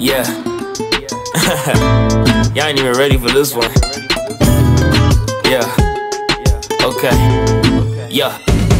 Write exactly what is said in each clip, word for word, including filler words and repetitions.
Yeah. Y'all ain't even ready for this one. Yeah. Okay. Yeah.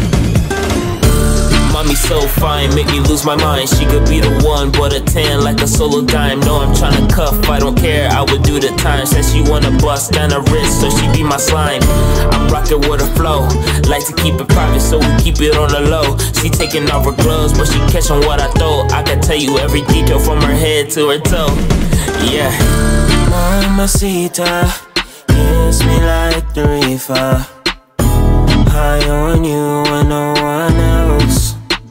Mommy so fine, make me lose my mind. She could be the one, but a ten like a solo dime. No, I'm tryna cuff, I don't care, I would do the time. Said she wanna bust down her wrist, so she be my slime. I'm rockin' with her flow, like to keep it private, so we keep it on the low. She taking off her gloves, but she catching what I throw. I can tell you every detail from her head to her toe. Yeah. Mamacita, kiss me like the reefer. High on you and no one else.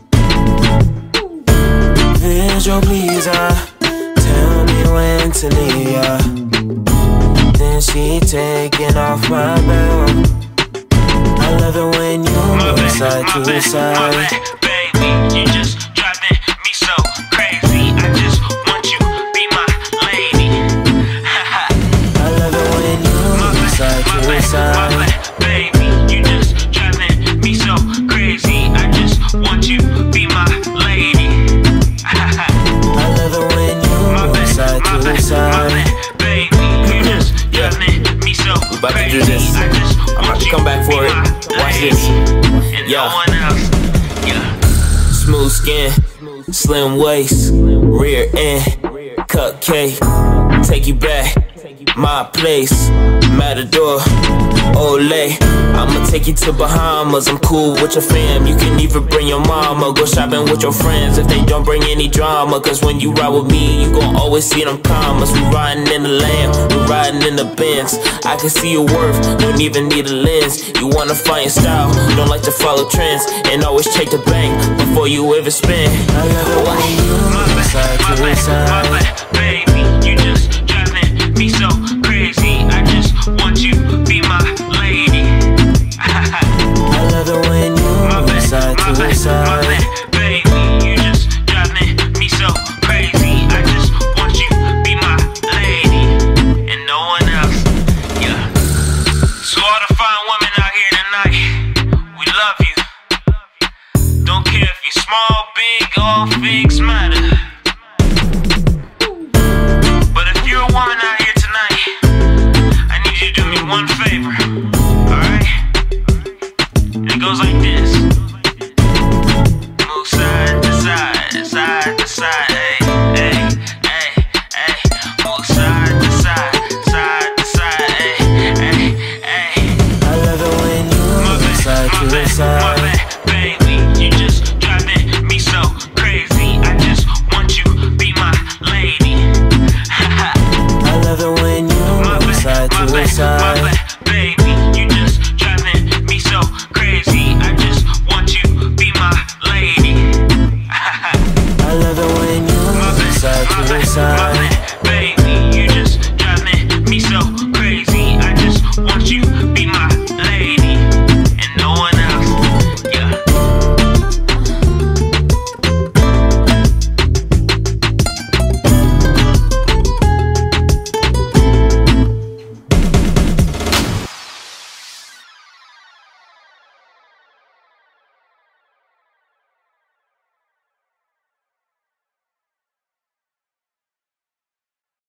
Visual pleaser, tell me when to leave ya. Then she taking off my belt. I love it when you move side to side. Baby, you just driving me so crazy. I just want you to be my lady. I love it when you move side to side. Baby, you just driving me so crazy. I just want you to be my lady. I love it when you move side to side. Baby, you just driving me so We about to do crazy. this. I just I'm about want to you come back for be it. my Watch lady. this. And Yeah. no one else. Yeah. Smooth skin, slim waist, rear end, cupcake. Take you back, my place, Matador, Olay. I'ma take you to Bahamas, I'm cool with your fam. You can even bring your mama, go shopping with your friends if they don't bring any drama. Cause when you ride with me, you gon' always see them commas. We riding in the Lamb, we riding in the Benz. I can see your worth, don't even need a lens. You wanna find your style, don't like to follow trends, and always check the bank before you ever spend. I love it when you